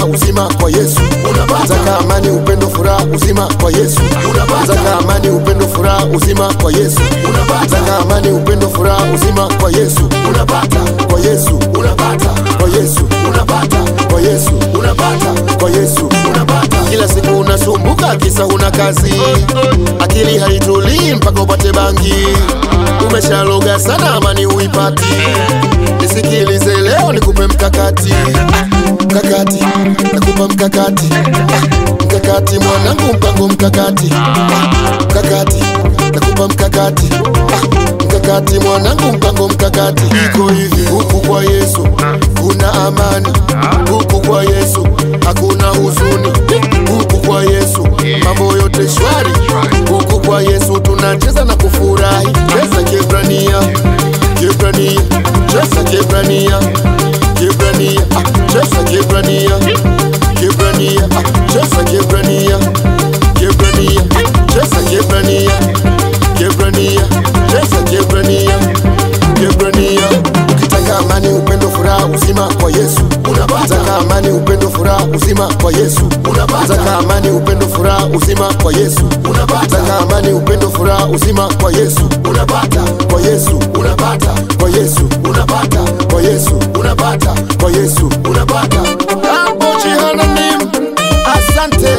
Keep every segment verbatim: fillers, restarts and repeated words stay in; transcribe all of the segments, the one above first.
furaha, uzima kwa Yesu unapata. Nataka amani, upendo, furaha, uzima kwa Yesu unapata. Nataka amani, upendo, furaha, uzima kwa Yesu unapata. Nataka amani, upendo, furaha, uzima kwa Yesu unapata. Kwa Yesu unapata, kwa Yesu unapata, kwa Yesu unapata, kwa Yesu unapata. Kila siku unasumbuka kisa una kazi, akili haitulii mpaka upate bangi. Umeshaloga sana, amani uipati. Nisikilize leo nikupe mkakati, mkakati, nakupa mkakati, mkakati mwanangu, mpango mkakati, mkakati, nakupa mkakati, mkakati mwanangu, mpango mkakati. Iko hivi, huku kwa Yesu kuna amani, huku kwa Yesu hakuna huzuni, huku kwa Yesu mambo yote shwari, huku kwa Yesu tunacheza na kufurahi. Cheza Kiebrania, Kiebrania, cheza Kiebrania, Kiebrania, cheza Kiebrania, Kiebrania, cheza Kiebrania, Kiebrania, cheza Kiebrania, Kiebrania, cheza Kiebrania, Kiebrania. Ukitaka amani, upendo, furaha, uzima kwa Yesu unapata. Ukitaka amani, upendo, furaha, uzima kwa Yesu unapata. Ukitaka amani, upendo, furaha, uzima kwa Yesu unapata. Ukitaka amani, upendo, furaha, uzima kwa Yesu unapata. Kwa Yesu unapata, kwa Yesu unapata, kwa Yesu unapata, kwa Yesu unapata. Hapo jehanamu, asante.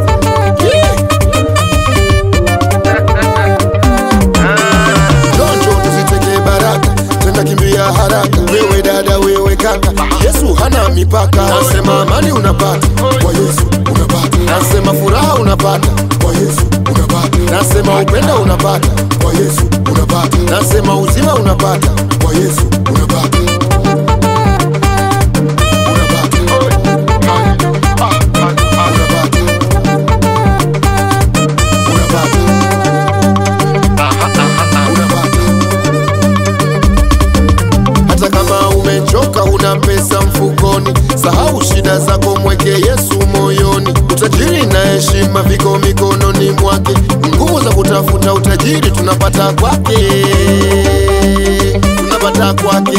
Donjo tuziteke baraka, tena kimbia haraka. Wewe dada, wewe kaka, Yesu hana mipaka. Nasema amani unapata, kwa Yesu unapata. Nasema furaha unapata, kwa Yesu unapata. Nasema upendo unapata, kwa Yesu unapata. Nasema uzima unapata, kwa Yesu unapata. Hata kama umechoka, una pesa mfukoni, sahau shida zako, mweke Yesu moyoni. Utajiri na heshima viko mikononi mwake, nguvu za kutafuta utajiri tunapata kwake, tunapata kwake.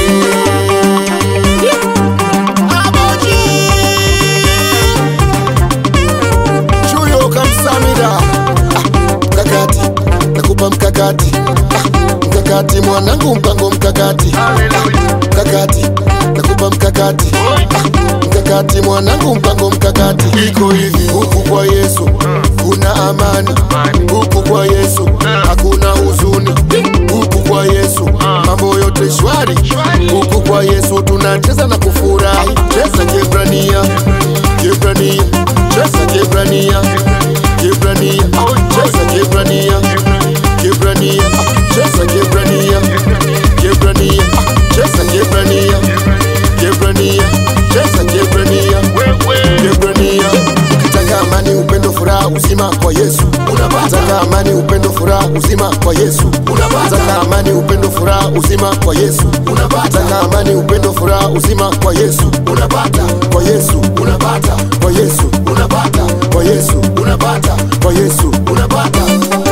Chuyo kamsamida, ah, mkakati, nakupa mkakati, ah, mkakati mwanangu, mpango mkakati, ah, mkakati, nakupa mkakati, ah, mkakati mwanangu, mpango mkakati. Iko hivi, huku kwa Yesu kuna amani, huku kwa Yesu hakuna huzuni, huku kwa Yesu mambo yote shwari, huku kwa Yesu tunacheza na kufurahi. Cheza Kiebrania, Kiebrania, cheza Kiebrania, Kiebrania, cheza Kiebrania, Kiebrania, cheza Kiebrania, Kiebrania, cheza Kiebrania, Kiebrania, cheza Kiebrania, Kiebrania. Ukitaka amani, upendo, furaha, uzima kwa Yesu unapata. Ukitaka amani, upendo, furaha, uzima kwa Yesu unapata. Ukitaka amani, upendo, furaha, uzima kwa Yesu unapata. Ukitaka amani, upendo, furaha, uzima kwa Yesu unapata. Kwa Yesu unapata, kwa Yesu unapata, kwa Yesu unapata, kwa Yesu unapata.